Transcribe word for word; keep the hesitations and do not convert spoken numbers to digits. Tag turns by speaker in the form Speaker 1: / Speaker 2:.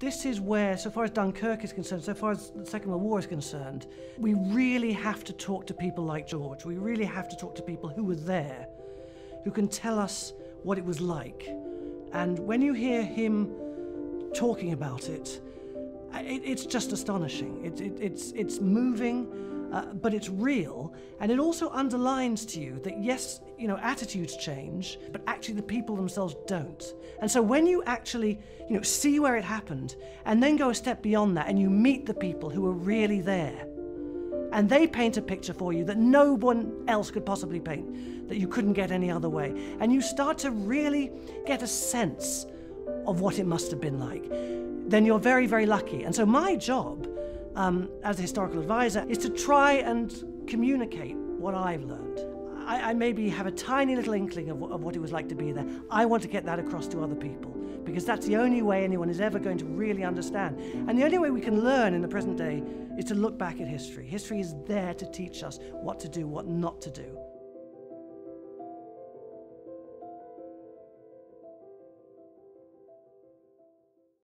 Speaker 1: This is where, so far as Dunkirk is concerned, so far as the Second World War is concerned, we really have to talk to people like George. We really have to talk to people who were there, who can tell us what it was like. And when you hear him talking about it, it it's just astonishing. It, it, it's, it's moving, uh, but it's real. And it also underlines to you that, yes, you know, attitudes change, but actually the people themselves don't. And so when you actually, you know, see where it happened, and then go a step beyond that, and you meet the people who are really there, and they paint a picture for you that no one else could possibly paint, that you couldn't get any other way, and you start to really get a sense of what it must have been like, then you're very, very lucky. And so my job um, as a historical advisor is to try and communicate what I've learned. I, I maybe have a tiny little inkling of, of what it was like to be there. I want to get that across to other people, because that's the only way anyone is ever going to really understand. And the only way we can learn in the present day is to look back at history. History is there to teach us what to do, what not to do.